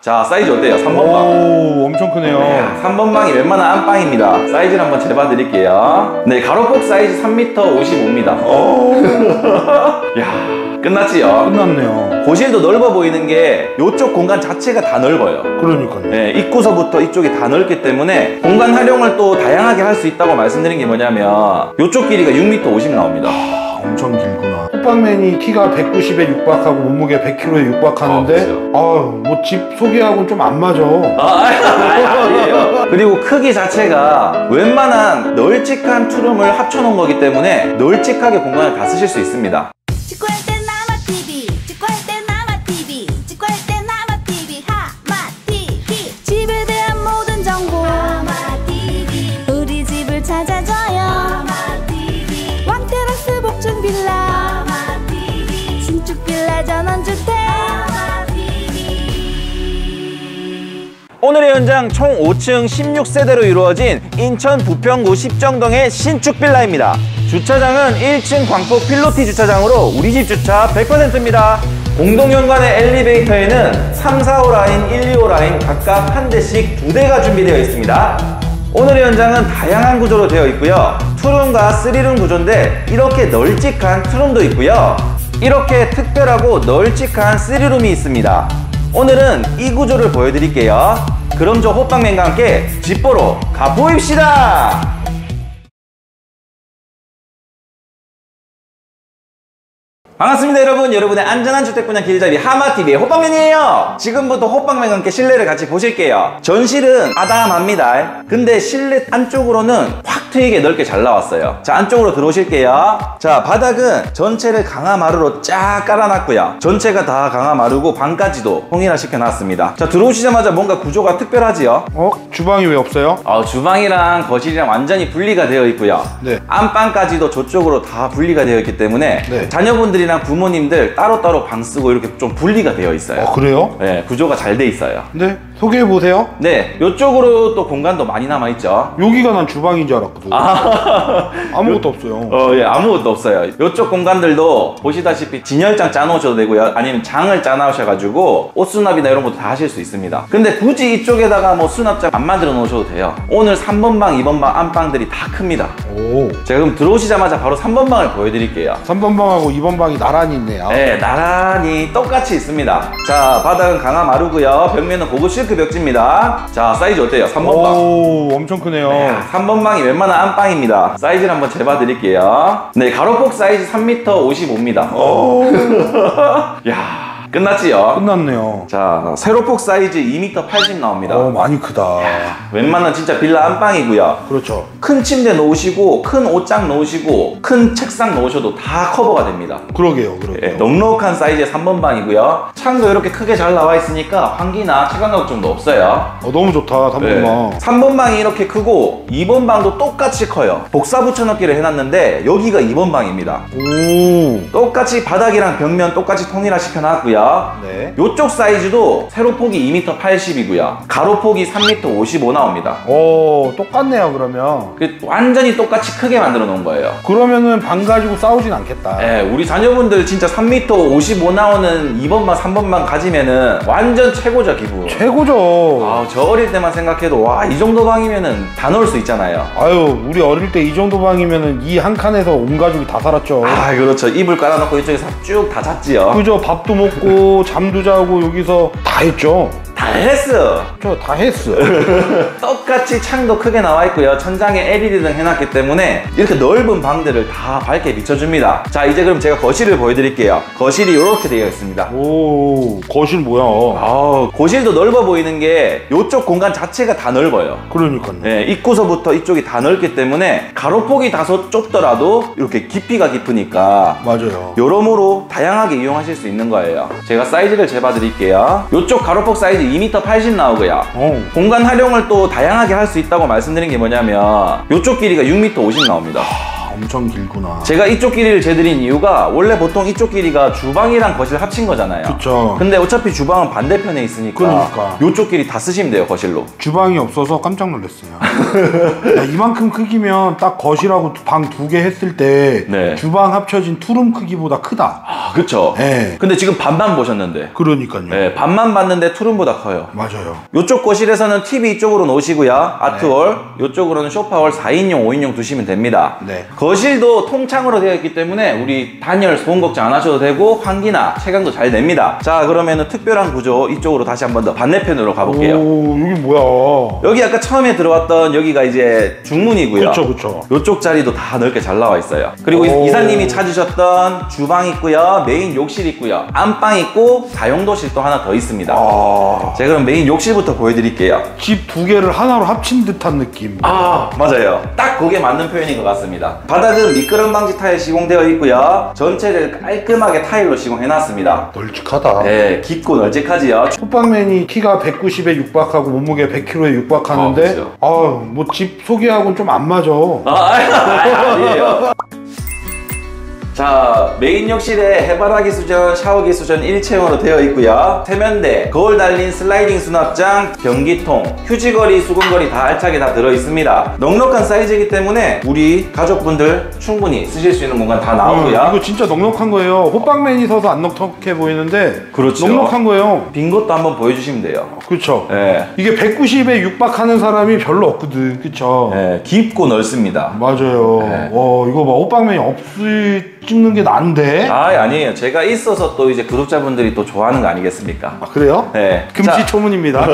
자, 사이즈 어때요? 3번 방. 오, 엄청 크네요. 네, 3번 방이 웬만한 안방입니다. 사이즈를 한번 재봐드릴게요. 네, 가로폭 사이즈 3m 55입니다. 야, 끝났지요? 끝났네요. 거실도 넓어 보이는 게 이쪽 공간 자체가 다 넓어요. 그러니까요. 네, 입구서부터 이쪽이 다 넓기 때문에 공간 활용을 또 다양하게 할 수 있다고 말씀드린 게 뭐냐면 이쪽 길이가 6m 50 나옵니다. 엄청 길구나. 호빵맨이 키가 190에 육박하고 몸무게 100kg에 육박하는데 뭐 집 소개하고는 좀 안 맞아. 아니에요. 그리고 크기 자체가 웬만한 널찍한 투룸을 합쳐놓은 거기 때문에 널찍하게 공간을 다 쓰실 수 있습니다. 직구할 땐 나마 TV, 직구할 땐 나마 TV, 직구할 땐 나마 TV, 하마 TV. 집에 대한 모든 정보 하마 TV. 우리 집을 찾아줘요 하마 TV. 왕테라스 복층 빌라 하마 TV. 신축 빌라 전원주택 하마 TV. 오늘의 현장 총 5층 16세대로 이루어진 인천 부평구 십정동의 신축 빌라입니다. 주차장은 1층 광폭 필로티 주차장으로 우리 집 주차 100%입니다. 공동현관의 엘리베이터에는 3, 4호 라인, 1, 2호 라인 각각 한 대씩 2대가 준비되어 있습니다. 오늘의 현장은 다양한 구조로 되어 있고요. 투룸과 3룸 구조인데 이렇게 널찍한 투룸도 있고요. 이렇게 특별하고 널찍한 3룸이 있습니다. 오늘은 이 구조를 보여드릴게요. 그럼 저 호빵맨과 함께 집 보러 가보입시다. 반갑습니다 여러분. 여러분의 안전한 주택 분양 길잡이 하마TV의 호빵맨이에요. 지금부터 호빵맨과 함께 실내를 같이 보실게요. 전실은 아담합니다. 근데 실내 안쪽으로는 확 트이게 넓게 잘 나왔어요. 자, 안쪽으로 들어오실게요. 자, 바닥은 전체를 강화마루로 쫙 깔아놨고요. 전체가 다 강화마루고 방까지도 통일화 시켜놨습니다. 자, 들어오시자마자 뭔가 구조가 특별하지요? 주방이 왜 없어요? 주방이랑 거실이랑 완전히 분리가 되어 있고요. 네. 안방까지도 저쪽으로 다 분리가 되어 있기 때문에 네. 자녀분들이랑 부모님들 따로따로 방 쓰고 이렇게 좀 분리가 되어 있어요. 그래요? 네, 구조가 잘 돼 있어요. 네, 소개해보세요. 네, 이쪽으로 또 공간도 많이 남아있죠. 여기가 난 주방인 줄 알았거든. 아무것도 없어요. 예, 아무것도 없어요. 이쪽 공간들도 보시다시피 진열장 짜놓으셔도 되고요. 아니면 장을 짜놓으셔가지고 옷 수납이나 이런 것도 다 하실 수 있습니다. 근데 굳이 이쪽에다가 뭐 수납장 안 만들어 놓으셔도 돼요. 오늘 3번 방, 2번 방 안방들이 다 큽니다. 오. 제가 그럼 들어오시자마자 바로 3번 방을 보여드릴게요. 3번 방하고 2번 방이 나란히 있네요. 네, 나란히 똑같이 있습니다. 자, 바닥은 강화마루고요. 벽면은 고급 실크 벽지입니다. 자, 사이즈 어때요? 3번 방. 오, 엄청 크네요. 네, 3번 방이 웬만한 안방입니다. 사이즈를 한번 재봐드릴게요. 네, 가로폭 사이즈 3m 55입니다. 야, 끝났지요? 끝났네요. 자, 세로폭 사이즈 2m 80 나옵니다. 많이 크다. 웬만한 진짜 빌라 안방이고요. 그렇죠. 큰 침대 놓으시고 큰 옷장 놓으시고 큰 책상 놓으셔도 다 커버가 됩니다. 그러게요. 네, 넉넉한 사이즈의 3번 방이고요. 창도 이렇게 크게 잘 나와 있으니까 환기나 차간 걱정도 없어요. 너무 좋다. 3번 방. 3번 방이 이렇게 크고 2번 방도 똑같이 커요. 복사 붙여넣기를 해놨는데 여기가 2번 방입니다. 오. 똑같이 바닥이랑 벽면 똑같이 통일화 시켜놨고요. 네. 이쪽 사이즈도 세로폭이 2m 80이고요. 가로폭이 3m 55 나옵니다. 오, 똑같네요. 그러면. 완전히 똑같이 크게 만들어 놓은 거예요. 그러면은 방 가지고 싸우진 않겠다. 네, 우리 자녀분들 진짜 3m 55 나오는 2번 방, 3번 방 가지면은 완전 최고죠, 기분. 최고죠. 저 어릴 때만 생각해도 와, 이 정도 방이면은 다 넣을 수 있잖아요. 아유, 우리 어릴 때 이 정도 방이면은 이 한 칸에서 온 가족이 다 살았죠. 그렇죠. 이불 깔아놓고 이쪽에서 쭉 다 잤지요. 그죠. 밥도 먹고 잠도 자고 여기서 다 했죠. 다 했어. 저 다 했어. 똑같이 창도 크게 나와 있고요. 천장에 LED 등 해놨기 때문에 이렇게 넓은 방들을 다 밝게 비춰줍니다. 자, 이제 그럼 제가 거실을 보여드릴게요. 거실이 이렇게 되어 있습니다. 오, 거실 뭐야? 거실도 넓어 보이는 게 이쪽 공간 자체가 다 넓어요. 그러니까요. 네, 입구서부터 이쪽이 다 넓기 때문에 가로폭이 다소 좁더라도 이렇게 깊이가 깊으니까 맞아요. 여러모로 다양하게 이용하실 수 있는 거예요. 제가 사이즈를 재봐드릴게요. 이쪽 가로폭 사이즈 2m 80 나오고요. 공간 활용을 또 다양하게 할 수 있다고 말씀드린 게 뭐냐면 이쪽 길이가 6m 50 나옵니다. 엄청 길구나. 제가 이쪽 길이를 재드린 이유가 원래 보통 이쪽 길이가 주방이랑 거실 합친 거잖아요. 그쵸. 근데 어차피 주방은 반대편에 있으니까 그러니까. 이쪽 길이 다 쓰시면 돼요, 거실로. 주방이 없어서 깜짝 놀랐어요. 야, 이만큼 크기면 딱 거실하고 방 2개 했을 때 네. 주방 합쳐진 투룸 크기보다 크다. 아, 그쵸. 네. 근데 지금 반만 보셨는데. 그러니까요. 네, 반만 봤는데 투룸보다 커요. 맞아요. 이쪽 거실에서는 TV 이쪽으로 놓으시고요. 아트월, 이쪽으로는 소파월 4인용, 5인용 두시면 됩니다. 네. 거실도 통창으로 되어 있기 때문에 우리 단열, 소음 걱정 안 하셔도 되고 환기나 채광도 잘 냅니다. 자, 그러면은 특별한 구조 이쪽으로 다시 한 번 더 반대편으로 가볼게요. 오, 여기 뭐야? 여기 아까 처음에 들어왔던 여기가 이제 중문이고요. 그쵸, 그쵸. 이쪽 자리도 다 넓게 잘 나와 있어요. 그리고 오. 이사님이 찾으셨던 주방 있고요, 메인 욕실 있고요, 안방 있고 다용도실 또 하나 더 있습니다. 아, 제가 그럼 메인 욕실부터 보여드릴게요. 집 2개를 하나로 합친 듯한 느낌. 아, 맞아요. 딱 그게 맞는 표현인 것 같습니다. 바닥은 미끄럼 방지 타일 시공되어 있고요. 전체를 깔끔하게 타일로 시공해놨습니다. 널찍하다. 네, 깊고 널찍하지요. 호빵맨이 키가 190에 육박하고 몸무게 100kg에 육박하는데 그렇죠. 뭐 집 소개하고는 좀 안 맞아. 아니에요. 자, 메인 욕실에 해바라기 수전, 샤워기 수전 일체형으로 되어 있고요. 세면대, 거울 달린 슬라이딩 수납장, 변기통, 휴지거리, 수건거리 다 알차게 다 들어있습니다. 넉넉한 사이즈이기 때문에 우리 가족분들 충분히 쓰실 수 있는 공간 다 나오고요. 이거 진짜 넉넉한 거예요. 호빵맨이 서서 안 넉넉해 보이는데 그렇죠. 넉넉한 거예요. 빈 것도 한번 보여주시면 돼요. 그렇죠. 네. 이게 190에 육박하는 사람이 별로 없거든. 그쵸? 네, 깊고 넓습니다. 맞아요. 네. 이거 봐. 호빵맨이 없을 찍는 게 나은데? 아니에요. 제가 있어서 또 이제 구독자분들이 또 좋아하는 거 아니겠습니까? 아, 그래요? 네. 금시초문입니다.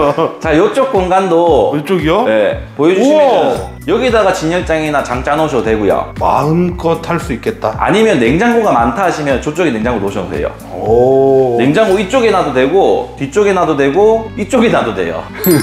자, 이쪽 공간도 이쪽이요? 네, 보여주시면 여기다가 진열장이나 장 짜놓으셔도 되고요. 마음껏 할 수 있겠다. 아니면 냉장고가 많다 하시면 저쪽에 냉장고 놓으셔도 돼요. 오. 냉장고 이쪽에 놔도 되고 뒤쪽에 놔도 되고 이쪽에 놔도 돼요.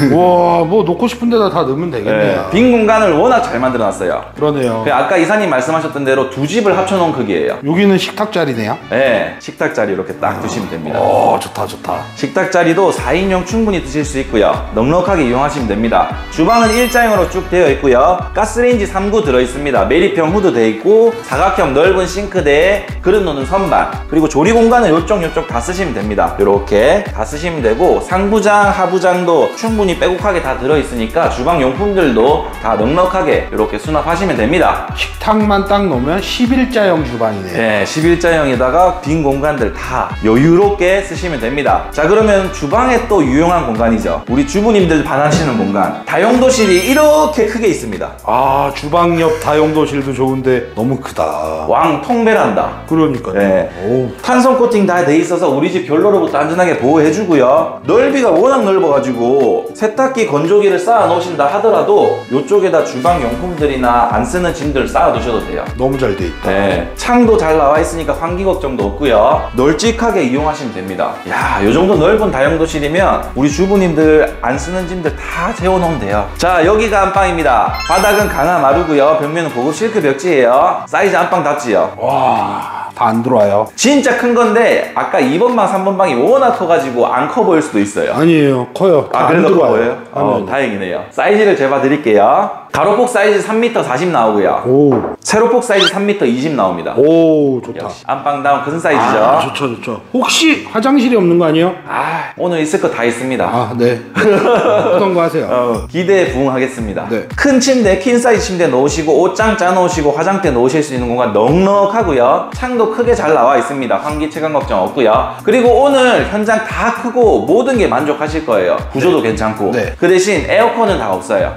와, 뭐 놓고 싶은 데다 다 넣으면 되겠네요. 네, 빈 공간을 워낙 잘 만들어놨어요. 그러네요. 아까 이사님 말씀하셨던 대로 두 집을 합쳐놓은 크기예요. 여기는 식탁 자리네요. 네, 식탁 자리 이렇게 딱 두시면 됩니다. 좋다, 좋다. 식탁 자리도 4인용 충분히 드실 수 있고요. 넉넉하게 이용하시면 됩니다. 주방은 일자형으로 쭉 되어 있고요. 가스레인지 3구 들어있습니다. 메리평 후드 되어 있고 사각형 넓은 싱크대에 그릇 놓는 선반, 그리고 조리 공간은 요쪽 다 쓰시면 됩니다. 이렇게 다 쓰시면 되고 상부장, 하부장도 충분히 빼곡하게 다 들어있으니까 주방 용품들도 다 넉넉하게 이렇게 수납하시면 됩니다. 식탁만 딱 놓으면 11자형 주방이네요. 네, 11자형에다가 빈 공간들 다 여유롭게 쓰시면 됩니다. 자, 그러면 주방에 또 유용한 공간이죠. 우리 주부님들 반하시는 공간. 다용도실이 이렇게 크게 있습니다. 아, 주방 옆 다용도실도 좋은데 너무 크다. 왕 통베란다. 그러니까요. 네. 오. 탄성 코팅 다 돼 있어서 우리 집 결로로부터 안전하게 보호해주고요. 넓이가 워낙 넓어가지고 세탁기, 건조기를 쌓아 놓으신다 하더라도 이쪽에다 주방 용품들이나 안 쓰는 짐들 쌓아 두셔도 돼요. 너무 잘 돼 있다. 네, 창도 잘 나와 있으니까 환기 걱정도 없고요. 널찍하게 이용하시면 됩니다. 야, 요 정도 넓은 다용도실이면 우리 주부님들 안 쓰는 짐들 다 재워놓으면 돼요. 자, 여기가 안방입니다. 바닥은 강화 마루고요. 벽면은 고급 실크 벽지예요. 사이즈 안방 답지요. 와, 다 안 들어와요. 진짜 큰 건데 아까 2번 방, 3번 방이 워낙 커가지고 안 커 보일 수도 있어요. 아니에요. 커요. 다 안 그래도 커 들어와요. 보여요? 다행이네요. 사이즈를 재봐드릴게요. 가로폭 사이즈 3m 40 나오고요. 오. 세로폭 사이즈 3m 20 나옵니다. 오, 좋다. 역시 안방다운 큰 사이즈죠. 아, 좋죠. 혹시 화장실이 없는 거 아니에요? 오늘 있을 거 다 있습니다. 아, 네. 어떤 거 하세요? 기대에 부응하겠습니다. 네. 큰 침대, 퀸 사이즈 침대 놓으시고 옷장 짜놓으시고 화장대 놓으실 수 있는 공간 넉넉하고요. 창도 크게 잘 나와 있습니다. 환기 채광 걱정 없고요. 그리고 오늘 현장 다 크고 모든 게 만족하실 거예요. 구조도 괜찮고. 네. 그 대신 에어컨은 다 없어요.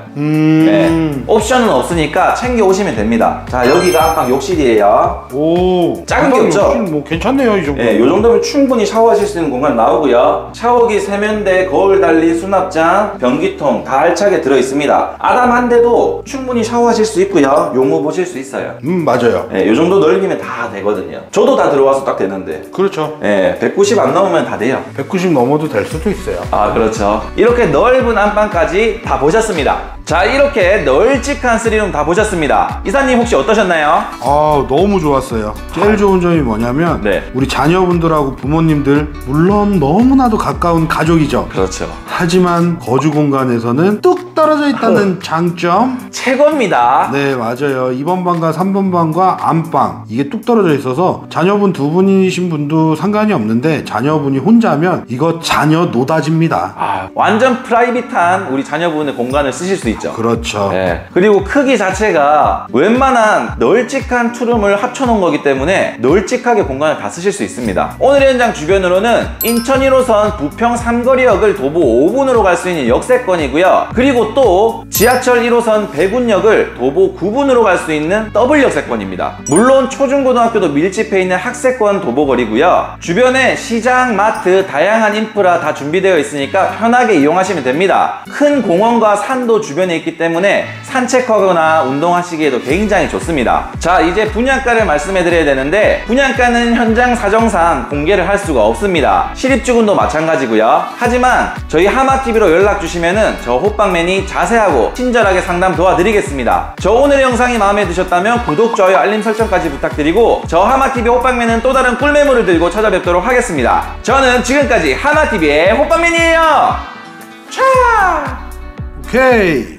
네. 옵션은 없으니까 챙겨 오시면 됩니다. 자, 여기가 안방 욕실이에요. 오. 작은 게 없죠? 욕실 뭐 괜찮네요, 이 정도. 네, 이 정도면 충분히 샤워하실 수 있는 공간 나오고요. 샤워기, 세면대, 거울 달린 수납장, 변기통 다 알차게 들어있습니다. 아담 한 대도 충분히 샤워하실 수 있고요. 용무 보실 수 있어요. 맞아요. 네, 이 정도 넓이면 다 되거든요. 저도 다 들어와서 딱 되는데. 그렇죠. 네, 190 안 넘으면 다 돼요. 190 넘어도 될 수도 있어요. 아, 그렇죠. 이렇게 넓은 안방까지 다 보셨습니다. 자, 이렇게 넓은 널찍한 3룸 다 보셨습니다. 이사님 혹시 어떠셨나요? 너무 좋았어요. 제일 좋은 점이 뭐냐면 네. 우리 자녀분들하고 부모님들 물론 너무나도 가까운 가족이죠. 그렇죠. 하지만 거주 공간에서는 뚝 떨어져 있다는 장점. 최고입니다. 네, 맞아요. 2번 방과 3번 방과 안방 이게 뚝 떨어져 있어서 자녀분 두 분이신 분도 상관이 없는데 자녀분이 혼자면 이거 자녀 노다집니다. 완전 프라이빗한 우리 자녀분의 공간을 쓰실 수 있죠. 그렇죠. 네. 그리고 크기 자체가 웬만한 널찍한 투룸을 합쳐놓은 거기 때문에 널찍하게 공간을 다 쓰실 수 있습니다. 오늘 현장 주변으로는 인천 1호선 부평 삼거리역을 도보 5분으로 갈 수 있는 역세권이고요. 그리고 또 지하철 1호선 배군역을 도보 9분으로 갈 수 있는 더블 역세권입니다. 물론 초중고등학교도 밀집해 있는 학세권 도보거리고요. 주변에 시장, 마트, 다양한 인프라 다 준비되어 있으니까 편하게 이용하시면 됩니다. 큰 공원과 산도 주변에 있기 때문에 산책하거나 운동하시기에도 굉장히 좋습니다. 자, 이제 분양가를 말씀해 드려야 되는데 분양가는 현장 사정상 공개를 할 수가 없습니다. 실입주군도 마찬가지고요. 하지만 저희 하마TV로 연락 주시면은 저 호빵맨이 자세하고 친절하게 상담 도와드리겠습니다. 저 오늘의 영상이 마음에 드셨다면 구독, 좋아요, 알림 설정까지 부탁드리고 저 하마TV 호빵맨은 또 다른 꿀매물을 들고 찾아뵙도록 하겠습니다. 저는 지금까지 하마TV의 호빵맨이에요. 차! 오케이.